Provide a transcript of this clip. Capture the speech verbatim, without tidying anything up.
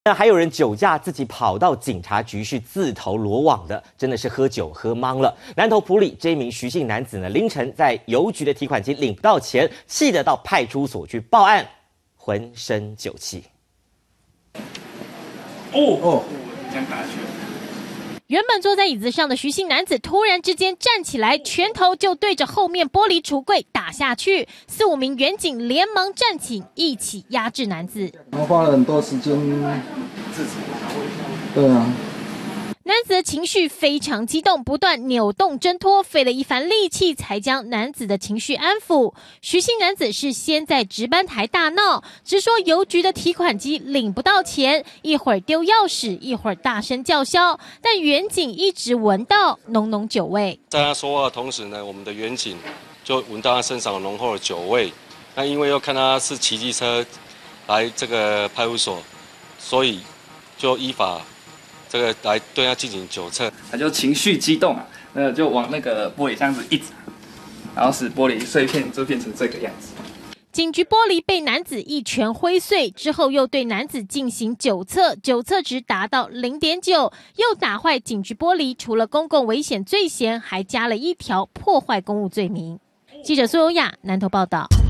那还有人酒驾自己跑到警察局是自投罗网的，真的是喝酒喝懵了。南投埔里这一名徐姓男子呢，凌晨在邮局的提款机领不到钱，气得到派出所去报案，浑身酒气。 哦哦，这样打去。 原本坐在椅子上的徐姓男子突然之间站起来，拳头就对着后面玻璃橱柜打下去。四五名员警连忙站起，一起压制男子。 我花了很多时间制止。对啊。 男子的情绪非常激动，不断扭动挣脱，费了一番力气才将男子的情绪安抚。徐姓男子是先在值班台大闹，直说邮局的提款机领不到钱，一会儿丢钥匙，一会儿大声叫嚣，但员警一直闻到浓浓酒味。 在他说话的同时呢，我们的员警就闻到他身上有浓厚的酒味。那因为又看他是骑机车来这个派出所，所以就依法。 这个来对他进行酒测， 他就情绪激动啊，那就往那个玻璃箱子一砸，然后使玻璃碎片就变成这个样子。 警局玻璃被男子一拳挥碎之后，又对男子进行酒测，酒测值达到零点九，又打坏警局玻璃，除了公共危险罪嫌，还加了一条破坏公务罪名。记者苏优雅南投报道。